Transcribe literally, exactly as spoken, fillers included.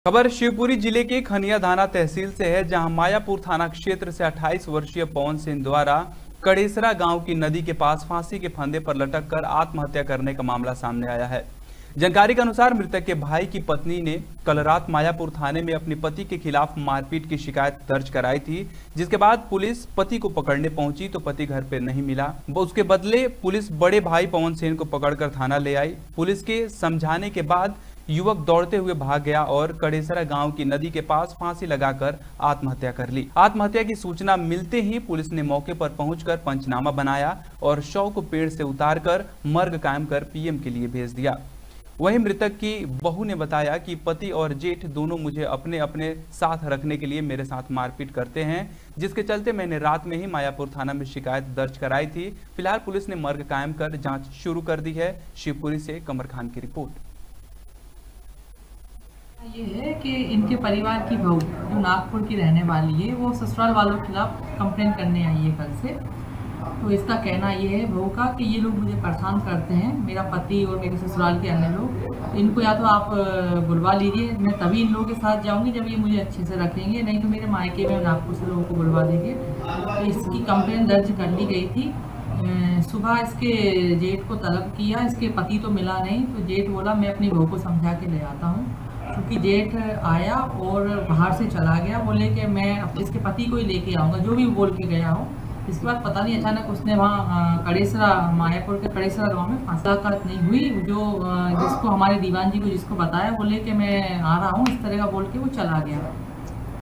खबर शिवपुरी जिले के खनिया धाना तहसील से है, जहां मायापुर थाना क्षेत्र से अट्ठाईस वर्षीय पवन सिंह द्वारा कड़ेसरा गांव की नदी के पास फांसी के फंदे पर लटक कर आत्महत्या करने का मामला सामने आया है। जानकारी के अनुसार मृतक के भाई की पत्नी ने कल रात मायापुर थाने में अपने पति के खिलाफ मारपीट की शिकायत दर्ज कराई थी, जिसके बाद पुलिस पति को पकड़ने पहुंची तो पति घर पे नहीं मिला। उसके बदले पुलिस बड़े भाई पवन सिंह को पकड़कर थाना ले आई। पुलिस के समझाने के बाद युवक दौड़ते हुए भाग गया और कड़ेसरा गांव की नदी के पास फांसी लगाकर आत्महत्या कर ली। आत्महत्या की सूचना मिलते ही पुलिस ने मौके पर पहुंचकर पंचनामा बनाया और शव को पेड़ से उतारकर मर्ग कायम कर पीएम के लिए भेज दिया। वहीं मृतक की बहू ने बताया कि पति और जेठ दोनों मुझे अपने अपने साथ रखने के लिए मेरे साथ मारपीट करते हैं, जिसके चलते मैंने रात में ही मायापुर थाना में शिकायत दर्ज कराई थी। फिलहाल पुलिस ने मर्ग कायम कर जांच शुरू कर दी है। शिवपुरी से कमर खान की रिपोर्ट। ये है कि इनके परिवार की बहू जो नागपुर की रहने वाली है, वो ससुराल वालों के खिलाफ कंप्लेंट करने आई है कल से। तो इसका कहना ये है बहू का कि ये लोग मुझे परेशान करते हैं, मेरा पति और मेरे ससुराल के अन्य लोग। इनको या तो आप बुलवा लीजिए, मैं तभी इन लोगों के साथ जाऊंगी जब ये मुझे अच्छे से रखेंगे, नहीं तो मेरे मायके में नागपुर से लोगों को बुलवा देंगे। तो इसकी कंप्लेंट दर्ज कर ली गई थी। सुबह इसके जेठ को तलब किया, इसके पति तो मिला नहीं, तो जेठ बोला मैं अपनी बहू को समझा के ले आता हूँ। क्योंकि जेठ आया और बाहर से चला गया, बोले कि मैं इसके पति को ही लेके आऊँगा, जो भी बोल के गया हो। इसके बाद पता नहीं अचानक उसने वहाँ कड़ेसरा मायापुर के कड़ेसरा गांव में मुलाकात नहीं हुई। जो जिसको हमारे दीवान जी को जिसको बताया, बोले कि मैं आ रहा हूँ, इस तरह का बोल के वो चला गया।